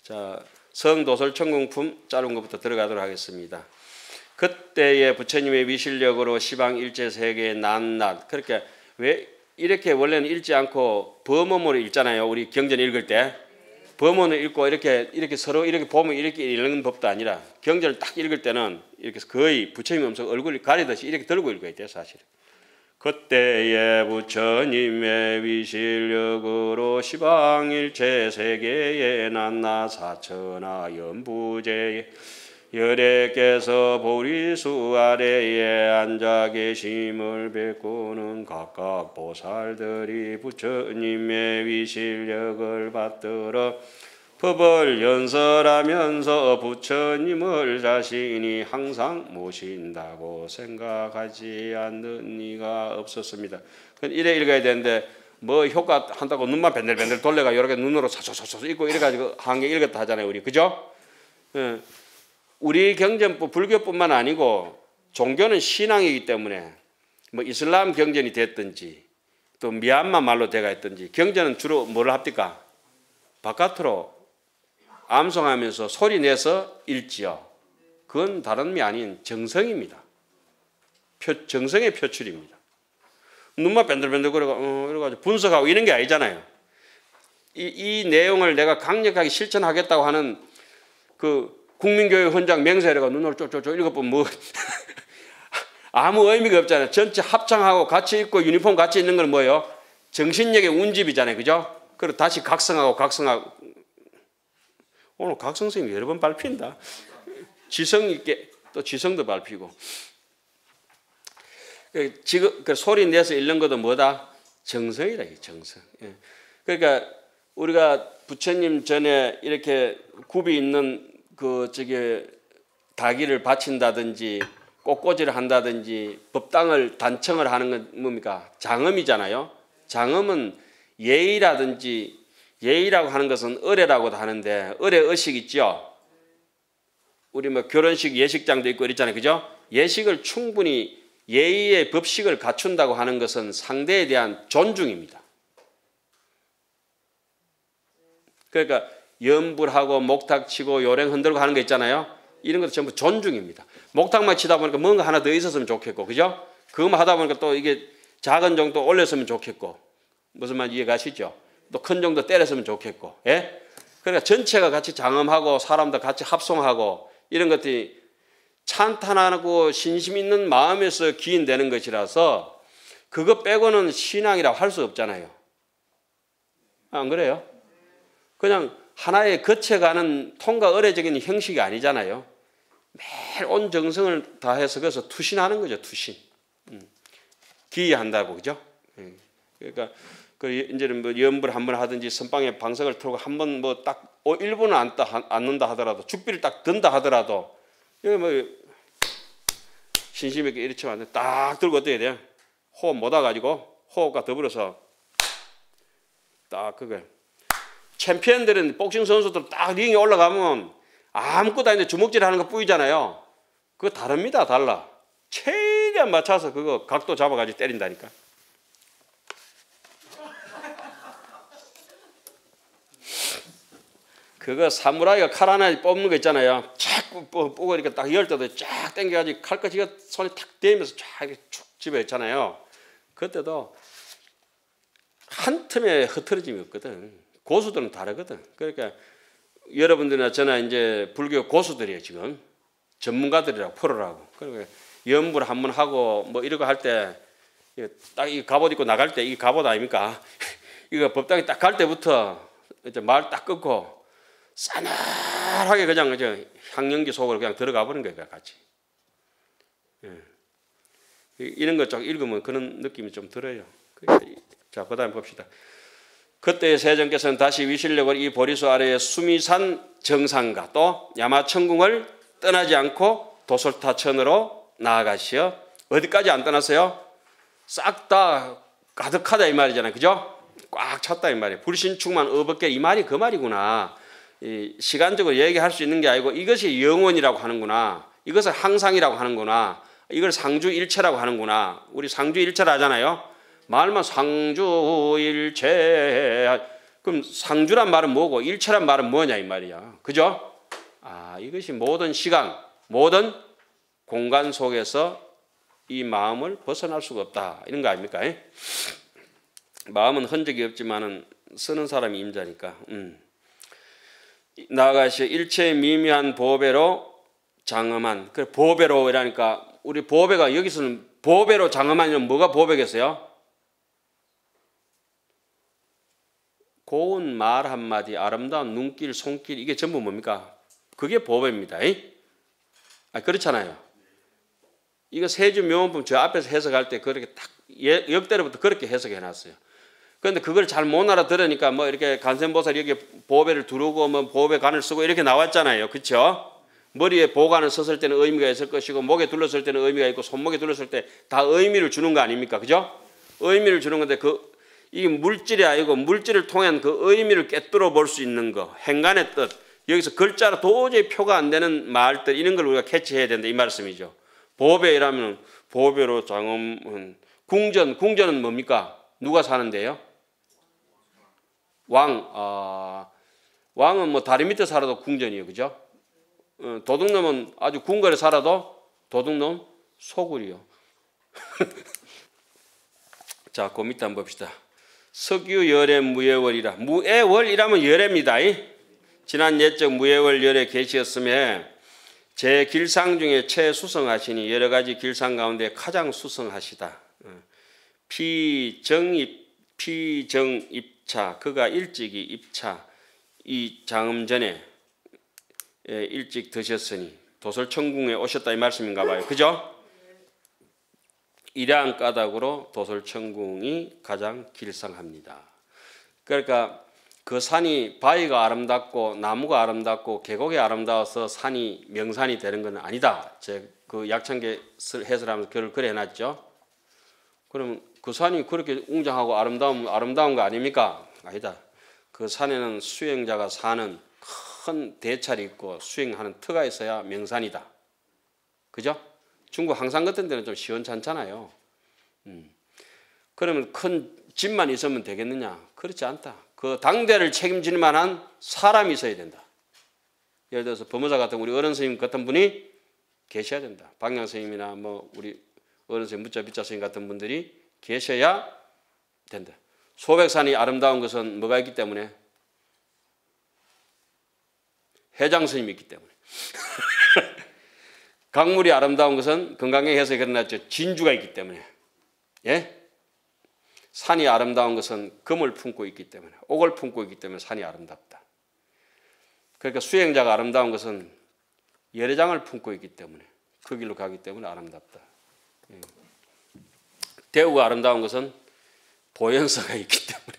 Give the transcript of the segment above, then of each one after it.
자, 성도설천공품 짧은 것부터 들어가도록 하겠습니다. 그때의 부처님의 위실력으로 시방일체 세계의 낱낱. 그렇게 왜 이렇게 원래는 읽지 않고 범어문을 읽잖아요. 우리 경전 읽을 때 범어문을 읽고 이렇게 서로 이렇게 보면 이렇게 읽는 법도 아니라 경전을 딱 읽을 때는 이렇게 거의 부처님 음성 얼굴을 가리듯이 이렇게 들고 읽어야 돼요, 사실. 그때의 부처님의 위실력으로 시방일체 세계의 낱낱 사천하 연부제 열애께서 보리수 아래에 앉아 계심을 뵙고는 각각 보살들이 부처님의 위실력을 받들어 법을 연설하면서 부처님을 자신이 항상 모신다고 생각하지 않는 이가 없었습니다. 이래 읽어야 되는데 뭐 효과 한다고 눈만 밴들밴들 돌려가 여러 개 눈으로 사소사소 읽고 이래가지고 한 개 읽었다 하잖아요, 우리. 그죠? 우리 경전법 불교뿐만 아니고 종교는 신앙이기 때문에 뭐 이슬람 경전이 됐든지 또 미얀마 말로 돼가 있든지 경전은 주로 뭘 합니까? 바깥으로 암송하면서 소리 내서 읽지요. 그건 다른 미 아닌 정성입니다. 정성의 표출입니다. 눈만 밴들밴들거리고 이래가지고 분석하고 이런 게 아니잖아요. 이 내용을 내가 강력하게 실천하겠다고 하는 그 국민교육 헌장 맹세라고 눈으로 쪼쪼쪼 읽어보면 뭐 아무 의미가 없잖아요. 전체 합창하고 같이 읽고 유니폼 같이 있는 건 뭐예요? 정신력의 운집이잖아요. 그죠? 그리고 다시 각성하고 오늘 각성 선생님이 여러 번 밟힌다. 지성 있게 또 지성도 밟히고. 지금 그 소리 내서 읽는 것도 뭐다? 정성이다, 정성. 그러니까 우리가 부처님 전에 이렇게 굽이 있는 그 다기를 바친다든지 꽃꽂이를 한다든지 법당을 단청을 하는 건 뭡니까? 장엄이잖아요. 장엄은 예의라든지 예의라고 하는 것은 의례라고도 하는데 의례 의식 있죠. 우리 뭐 결혼식 예식장도 있고 이랬잖아요, 그죠? 예식을 충분히 예의의 법식을 갖춘다고 하는 것은 상대에 대한 존중입니다. 그러니까 연불하고 목탁 치고 요랭 흔들고 하는 거 있잖아요. 이런 것도 전부 존중입니다. 목탁만 치다 보니까 뭔가 하나 더 있었으면 좋겠고, 그죠? 그것만 하다 보니까 또 이게 작은 정도 올렸으면 좋겠고, 무슨 말인지 이해가시죠? 또 큰 정도 때렸으면 좋겠고, 예? 그러니까 전체가 같이 장엄하고 사람들 같이 합송하고 이런 것들이 찬탄하고 신심 있는 마음에서 기인되는 것이라서 그거 빼고는 신앙이라고 할 수 없잖아요. 안 그래요? 그냥 하나의 거쳐가는 통과 의례적인 형식이 아니잖아요. 매일 온 정성을 다해서 그래서 투신하는 거죠, 투신. 기여한다고, 그죠? 그러니까 이제는 뭐 연불 한번 하든지 선방에 방석을 틀고 한번 뭐 딱 1분은 앉는다 하더라도 죽비를 딱 든다 하더라도 여기 뭐 신심 있게 이렇게 왔는데 딱 들고 어떻게 돼요? 호흡 못 와가지고 호흡과 더불어서 딱 그거. 챔피언들은 복싱 선수들 딱 링에 올라가면 아무것도 아닌데 주먹질하는 거 뿌이잖아요. 그거 다릅니다. 달라. 최대한 맞춰서 그거 각도 잡아가지고 때린다니까. 그거 사무라이가 칼 하나 뽑는 거 있잖아요. 쫙 뽑고 이렇게 딱 열 때도 쫙 당겨가지고 칼까지가 손에 탁 대면서 쫙 이렇게 쭉 집어있잖아요. 그때도 한 틈에 흐트러짐이 없거든. 고수들은 다르거든. 그러니까 여러분들이나 저나 이제 불교 고수들이에요, 지금. 전문가들이라고, 프로라고. 그러니까 연불 한번 하고 뭐 이러고 할 때 딱 이 갑옷 입고 나갈 때 이게 갑옷 아닙니까? 이거 법당에 딱 갈 때부터 이제 말 딱 끊고 싸늘하게 그냥 향연기 속으로 그냥 들어가 버린 거예요, 같이. 이런 것 좀 읽으면 그런 느낌이 좀 들어요. 자, 그다음 봅시다. 그때 세존께서는 다시 위실력을 이 보리수 아래의 수미산 정상과 또 야마천궁을 떠나지 않고 도솔타천으로 나아가시어 어디까지 안 떠났어요? 싹 다 가득하다 이 말이잖아요, 그죠? 꽉 찼다 이 말이에요. 불신충만 어벗게 이 말이 그 말이구나. 시간적으로 얘기할 수 있는 게 아니고 이것이 영원이라고 하는구나. 이것을 항상이라고 하는구나. 이걸 상주일체라고 하는구나. 우리 상주일체라 하잖아요. 말만 상주일체 그럼 상주란 말은 뭐고 일체란 말은 뭐냐 이 말이야. 그죠? 이것이 모든 시간, 모든 공간 속에서 이 마음을 벗어날 수가 없다. 이런 거 아닙니까? 마음은 흔적이 없지만은 쓰는 사람이 임자니까. 나아가시 일체의 미미한 보배로 장엄한. 그 보배로 이라니까 우리 보배가 여기서는 보배로 장엄한이면 뭐가 보배겠어요? 고운 말 한마디, 아름다운 눈길, 손길 이게 전부 뭡니까? 그게 보배입니다. 그렇잖아요. 이거 세주명언품 저 앞에서 해석할 때 그렇게 딱 역대로부터 그렇게 해석해 놨어요. 그런데 그걸 잘 못 알아들으니까 뭐 이렇게 간센보살이 여기 보배를 두르고 뭐 보배관을 쓰고 이렇게 나왔잖아요. 그렇죠? 머리에 보관을 썼을 때는 의미가 있을 것이고 목에 둘렀을 때는 의미가 있고 손목에 둘렀을 때 다 의미를 주는 거 아닙니까? 그죠? 의미를 주는 건데 이게 물질이 아니고 물질을 통한 그 의미를 꿰뚫어 볼 수 있는 거, 행간의 뜻, 여기서 글자로 도저히 표가 안 되는 말들 이런 걸 우리가 캐치해야 된다 이 말씀이죠. 보배라면 보배로 장엄한 궁전은 뭡니까? 누가 사는데요? 왕은 뭐 다리 밑에 살아도 궁전이에요, 그죠? 도둑놈은 아주 궁궐에 살아도 도둑놈 소굴이요. 자, 그 밑에 한번 봅시다. 석유 열애 무예월이라. 무예월이라면 열애입니다. 지난 옛적 무예월 열애 계시였음에 제 길상 중에 최수성하시니 여러 가지 길상 가운데 가장 수성하시다. 피정입차 그가 일찍이 입차 이 장음 전에 일찍 드셨으니 도솔천궁에 오셨다 이 말씀인가 봐요. 그죠? 이러한 까닭으로 도솔천궁이 가장 길상합니다. 그러니까 그 산이 바위가 아름답고 나무가 아름답고 계곡이 아름다워서 산이 명산이 되는 건 아니다. 제 그 약창계 해설하면서 그걸 그래 해놨죠. 그럼 그 산이 그렇게 웅장하고 아름다운 거 아닙니까? 아니다. 그 산에는 수행자가 사는 큰 대찰이 있고 수행하는 터가 있어야 명산이다. 그죠? 중국 항상 같은 데는 좀 시원찮잖아요. 그러면 큰 집만 있으면 되겠느냐? 그렇지 않다. 그 당대를 책임질 만한 사람이 있어야 된다. 예를 들어서 법무사 같은 우리 어른 스님 같은 분이 계셔야 된다. 방향 스님이나 뭐 우리 어른 스님 무자 비자 스님 같은 분들이 계셔야 된다. 소백산이 아름다운 것은 뭐가 있기 때문에? 해장 스님이 있기 때문에. 강물이 아름다운 것은 건강에 해서 그러났죠. 진주가 있기 때문에. 예? 산이 아름다운 것은 금을 품고 있기 때문에, 옥을 품고 있기 때문에 산이 아름답다. 그러니까 수행자가 아름다운 것은 열애장을 품고 있기 때문에, 그 길로 가기 때문에 아름답다. 대우가 아름다운 것은 보현사가 있기 때문에.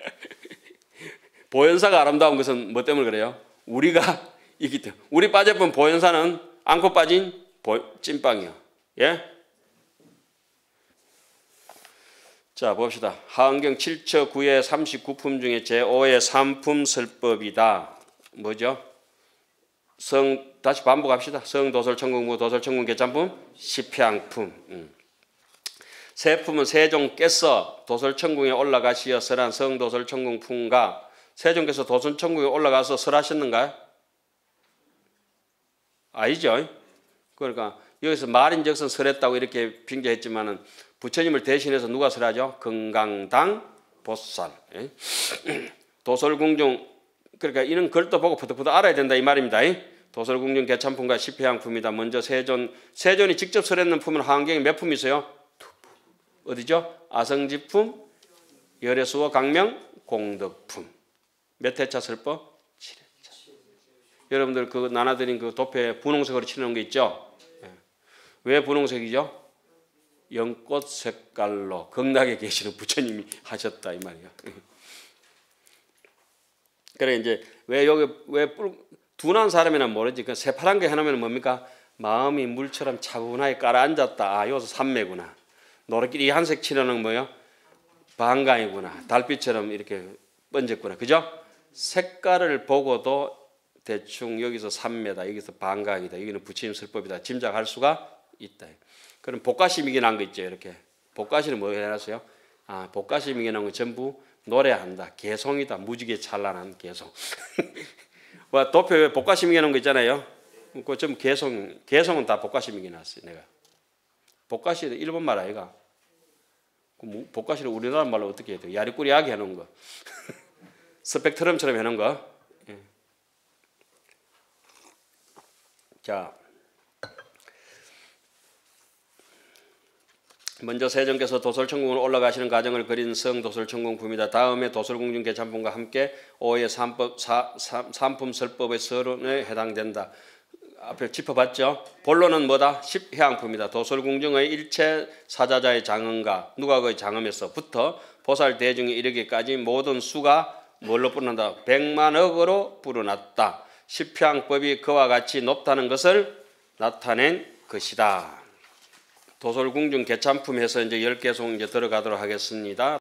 보현사가 아름다운 것은 뭐 때문에 그래요? 우리가 있기 때문에. 우리 빠져본 보현사는 안고 빠진 찐빵이요. 예? 자, 봅시다. 하은경 7처 9의 39품 중에 제5의 3품 설법이다. 뭐죠? 다시 반복합시다. 성도설천궁무 도설천궁 개참품 십향품. 세 품은 세종 께서 도설천궁에 올라가시어 설한 성도설천궁 품과 세종께서 도설천궁에 올라가서 설하셨는가요? 아니죠. 그러니까 여기서 말인즉슨 설했다고 이렇게 빙자했지만은 부처님을 대신해서 누가 설하죠? 건강당 보살. 도설궁중 그러니까 이런 글도 보고 부득부득 알아야 된다 이 말입니다. 도설궁중 개참품과 십회향품이다. 먼저 세존이 직접 설했는 품은 하은경에 몇 품 있어요? 어디죠? 아성지품, 열애수어 강명, 공덕품. 몇 회차 설법? 7회차. 여러분들 그 나눠드린 그 도표에 분홍색으로 칠해놓은 게 있죠? 왜 분홍색이죠? 연꽃 색깔로 극락에 계시는 부처님이 하셨다 이 말이에요. 그래 이제 왜 둔한 사람이나 모르지 그 새파란 게 해놓으면 뭡니까? 마음이 물처럼 차분하게 깔아앉았다. 여기서 삼매구나. 노릇끼리 한색 칠하는 뭐요? 반강이구나. 달빛처럼 이렇게 번졌구나. 그죠? 색깔을 보고도 대충 여기서 삼매다. 여기서 반강이다. 여기는 부처님 설법이다. 짐작할 수가 있다. 그럼 복가심 이겨난 거 있죠. 이렇게 복가심은 뭐 해놨어요? 복가심 이겨난 거 전부 노래한다. 개송이다. 무지개 찬란한 개송. 와, 도표에 복가시민기 해놓은 거 있잖아요. 그 좀 개송은 다 복가시민기 났어요. 내가. 복가시는 일본 말 아이가. 복가시는 우리나라 말로 어떻게 해야 돼? 야리꾸리하게 해놓은 거. 스펙트럼처럼 해놓은 거. 예. 자, 먼저 세종께서 도솔천궁으로 올라가시는 과정을 그린 성도솔천궁품이다. 다음에 도솔궁중 개찬품과 함께 오의 삼품설법의 서론에 해당된다. 앞에 짚어봤죠. 본론은 뭐다? 십해양품이다. 도솔궁중의 일체 사자자의 장엄과 누각의 장엄에서부터 보살 대중에 이르기까지 모든 수가 뭘로 불어난다? 100만억으로 불어났다. 십해양법이 그와 같이 높다는 것을 나타낸 것이다. 도솔궁중 개찬품에서 이제 10개송 이제 들어가도록 하겠습니다.